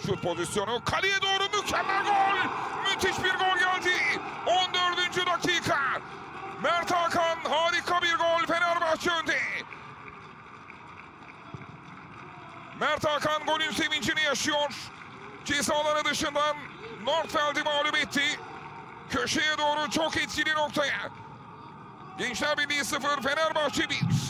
şut pozisyonu. Kaleye doğru mükemmel gol. Müthiş bir gol geldi. 14. dakika. Mert Hakan harika bir gol. Fenerbahçe önde. Mert Hakan golün sevincini yaşıyor. Ceza alanı dışından Nordfeld'i mağlup etti. Köşeye doğru çok etkili noktaya. Gençler Birliği 0, Fenerbahçe 1.